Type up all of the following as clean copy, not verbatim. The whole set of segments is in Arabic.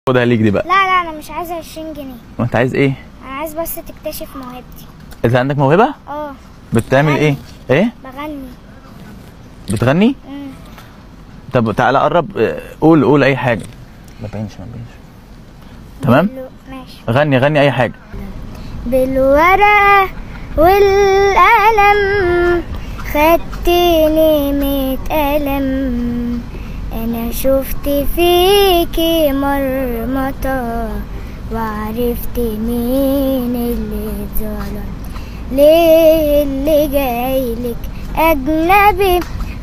خدها ليك دي بقى. لا لا انا مش عايزه 20 جنيه. وانت عايز ايه؟ انا عايز بس تكتشف موهبتي. انت عندك موهبه؟ اه. بتعمل ايه؟ ايه؟ بغني. بتغني؟ طب تعالى قرب، قول اي حاجه. ما بينش. تمام؟ ماشي. غني اي حاجه. بالورقه والقلم خدتني 100 قلم، انا شفت فيكي مرمطة وعرفت مين اللي اتظلم. ليه اللي جايلك اجنبي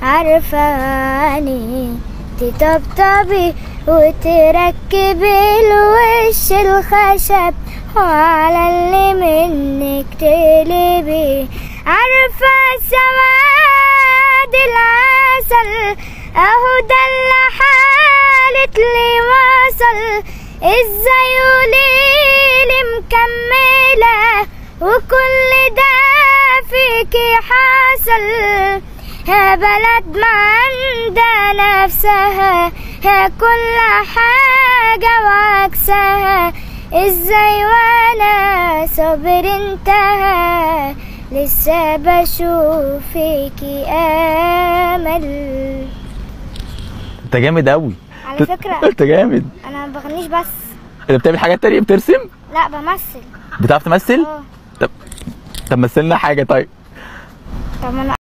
عارفاني تطبطبي وتركبي الوش الخشب وعلى اللي منك تقلبي. عارفة سواد العسل اهو ده اللي حالت لي وصل، ازاي قوليلي مكملة وكل ده فيكي حصل. يا بلد ما عندها نفسها، يا كل حاجة وعكسها، ازاي وانا صبر انتهى لسه بشوف فيكي امل. انت جامد قوي على فكرة. انت جامد. انا ما بغنيش بس. انت بتعمل حاجات تانية؟ بترسم؟ لا بمثل. بتعرف تمثل؟ اه. طب مثلنا حاجه طيب. طب انا